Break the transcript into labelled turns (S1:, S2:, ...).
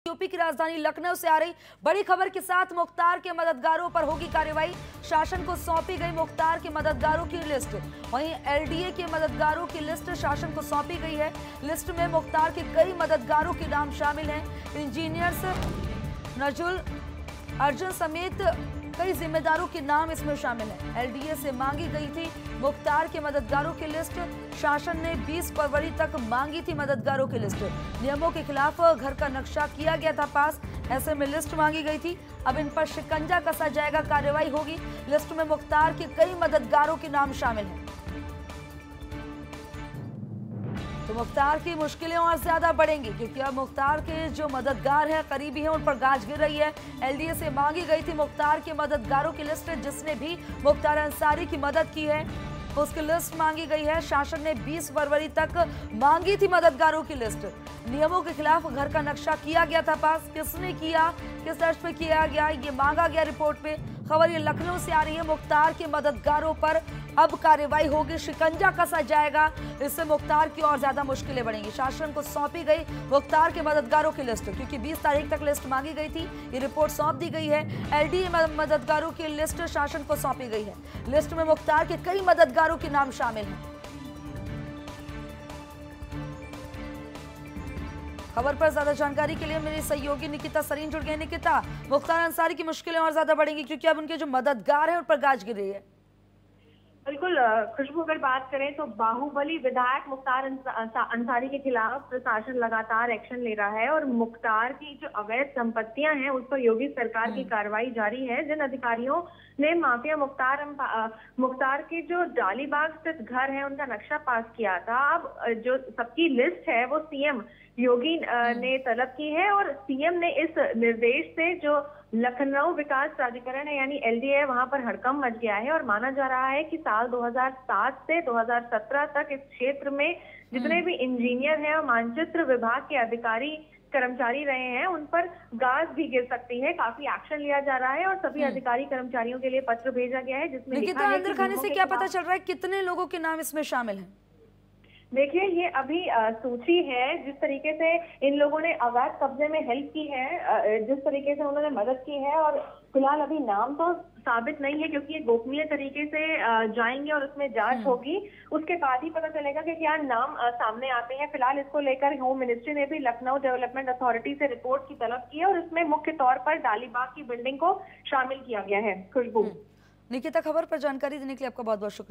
S1: UP की राजधानी लखनऊ से आ रही बड़ी खबर के साथ मुख्तार के मददगारों पर होगी कार्रवाई। शासन को सौंपी गई मुख्तार के मददगारों की लिस्ट। वहीं एलडीए के मददगारों की लिस्ट शासन को सौंपी गई है। लिस्ट में मुख्तार के कई मददगारों के नाम शामिल हैं। इंजीनियर्स नजुल अर्जुन समेत कई जिम्मेदारों के नाम इसमें शामिल हैं। एलडीए से मांगी गई थी मुख्तार के मददगारों की लिस्ट। शासन ने 20 फरवरी तक मांगी थी मददगारों की लिस्ट। नियमों के खिलाफ घर का नक्शा किया गया था पास, ऐसे में लिस्ट मांगी गई थी। अब इन पर शिकंजा कसा जाएगा, कार्रवाई होगी। लिस्ट में मुख्तार के कई मददगारों के नाम शामिल हैं। तो मुख्तार की मुश्किलें और ज्यादा बढ़ेंगी क्योंकि अब मुख्तार के जो मददगार हैं, करीबी हैं, उन पर गाज गिर रही है। एलडीए से मांगी गई थी मुख्तार के मददगारों की लिस्ट। जिसने भी मुख्तार अंसारी की मदद की है उसकी लिस्ट मांगी गई है। शासन ने 20 फरवरी तक मांगी थी मददगारों की लिस्ट। नियमों के खिलाफ घर का नक्शा किया गया था पास। किसने किया, किस दर्ज पे किया गया, ये मांगा गया रिपोर्ट में। खबर ये लखनऊ से आ रही है। मुख्तार के मददगारों पर अब कार्रवाई होगी, शिकंजा कसा जाएगा। इससे मुख्तार की और ज्यादा मुश्किलें बढ़ेंगी। शासन को सौंपी गई मुख्तार के मददगारों की लिस्ट क्योंकि 20 तारीख तक लिस्ट मांगी गई थी। ये रिपोर्ट सौंप दी गई है। एलडीए मददगारों की लिस्ट शासन को सौंपी गई है। लिस्ट में मुख्तार के कई मददगारों के नाम शामिल हैं। खबर पर ज्यादा जानकारी के लिए मेरी सहयोगी निकिता सरीन जुड़ गए। निकिता, मुख्तार अंसारी की मुश्किलें और ज्यादा बढ़ेंगी क्योंकि अब उनके जो मददगार हैं उन पर गाज गिर रही है।
S2: बिल्कुल खुशबू, अगर बात करें तो बाहुबली विधायक मुख्तार अंसारी के खिलाफ प्रशासन लगातार एक्शन ले रहा है और मुख्तार की जो अवैध संपत्तियां हैं उस पर योगी सरकार की कार्रवाई जारी है। जिन अधिकारियों ने माफिया मुख्तार के जो डालीबाग स्थित घर है उनका नक्शा पास किया था, अब जो सबकी लिस्ट है वो सीएम योगी ने तलब की है और सीएम ने इस निर्देश से जो लखनऊ विकास प्राधिकरण है यानी एलडीए, वहां पर हड़कंप मच गया है और माना जा रहा है कि साल 2007 से 2017 तक इस क्षेत्र में जितने भी इंजीनियर हैं और मानचित्र विभाग के अधिकारी कर्मचारी रहे हैं उन पर गाज भी गिर सकती है। काफी एक्शन लिया जा रहा है और सभी अधिकारी कर्मचारियों के लिए पत्र भेजा गया है जिसमें लिखा है
S1: अंदर खाने से क्या पता चल रहा है कितने लोगों के नाम इसमें शामिल हैं?
S2: देखिए, ये अभी सूची है। जिस तरीके से इन लोगों ने अवैध कब्जे में हेल्प की है, जिस तरीके से उन्होंने मदद की है, और फिलहाल अभी नाम तो साबित नहीं है क्योंकि ये गोपनीय तरीके से जाएंगे और उसमें जांच होगी। उसके बाद ही पता चलेगा कि क्या नाम सामने आते हैं। फिलहाल इसको लेकर होम मिनिस्ट्री ने भी लखनऊ डेवलपमेंट अथॉरिटी से रिपोर्ट की तलब की है और इसमें मुख्य तौर पर डालीबाग की बिल्डिंग को शामिल किया गया है। खुशबू।
S1: निकिता, खबर पर जानकारी देने के लिए आपका बहुत बहुत शुक्रिया।